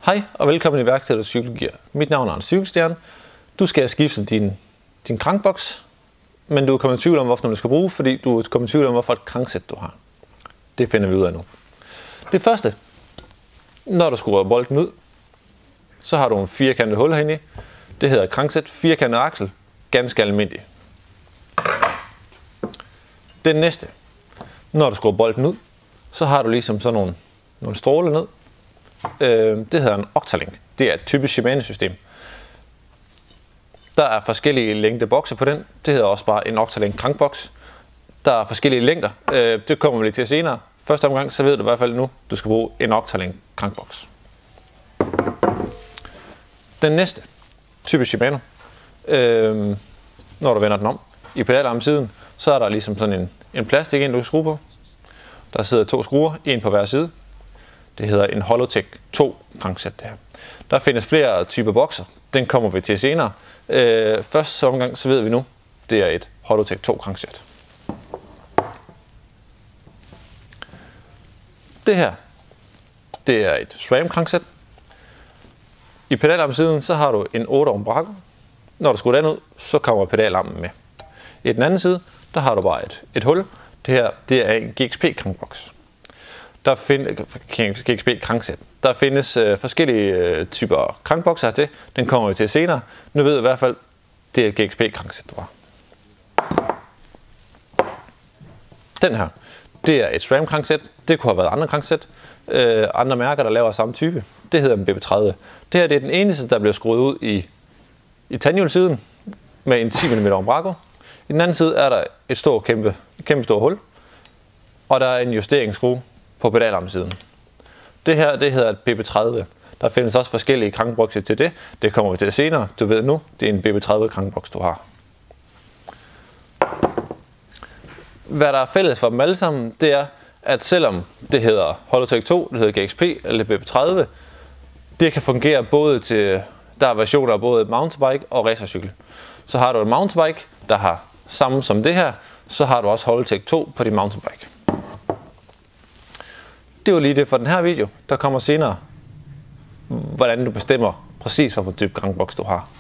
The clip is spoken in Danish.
Hej og velkommen i værkstedet Cykelgear. Mit navn er Anders Cykelstjerne. Du skal skifte din krankboks, men du er kommet i tvivl om, hvorfor du skal bruge, fordi du er kommet i tvivl om, hvorfor et kranksæt du har. Det finder vi ud af nu. Det første, når du skruer bolden ud, så har du en firkantet hul herinde i. Det hedder kranksæt, firkantet aksel, ganske almindelig. Det næste, når du skruer bolden ud, så har du ligesom sådan nogle stråler ned. Det hedder en Octalink. Det er et typisk Shimano-system. Der er forskellige længdebokse på den. Det hedder også bare en Octalink krankboks. Der er forskellige længder. Det kommer vi lidt til senere. Første omgang, så ved du i hvert fald nu, du skal bruge en Octalink krankboks. Den næste, typisk Shimano. Når du vender den om i pedalarmsiden, så er der ligesom sådan en plastik ind, du kan skrue på. Der sidder 2 skruer, en på hver side. Det hedder en Holotech 2 kranksæt det her. Der findes flere typer bokser. Den kommer vi til senere. Første omgang, så ved vi nu, det er et Holotech 2 kranksæt. Det her, det er et SRAM kranksæt. I pedalarmsiden, så har du en 8 Umbraco. Når du skruer den ud, så kommer pedalarmen med. I den anden side, der har du bare et hul. Det her, det er en GXP krankboks. Der findes GXP kranksæt. Der findes forskellige typer krankbokser til. Den kommer vi til senere. Nu ved jeg i hvert fald, det er et GXP kranksæt, du har. Den her, det er et SRAM kranksæt. Det kunne have været andre kranksæt. Andre mærker, der laver samme type. Det hedder en BB30. Det her det er den eneste, der bliver skruet ud i tandhjulssiden med en 10 mm Umbraco. I den anden side er der et kæmpe stort hul. Og der er en justeringsskrue på pedalarmsiden. Det her, det hedder et BB30. Der findes også forskellige krankbokse til det. Det kommer vi til senere. Du ved nu, det er en BB30 krankboks, du har. Hvad der er fælles for dem alle sammen, det er, at selvom det hedder Holotech 2, det hedder GXP eller BB30, det kan fungere både til, der er versioner af både mountainbike og racercykel. Så har du en mountainbike, der har samme som det her, så har du også Holotech 2 på din mountainbike. Det var lige det for den her video. Der kommer senere, hvordan du bestemmer præcis, hvilken type krankboks du har.